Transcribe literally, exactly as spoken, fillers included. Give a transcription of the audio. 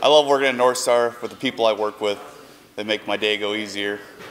I love working at North Star with the people I work with. They make my day go easier.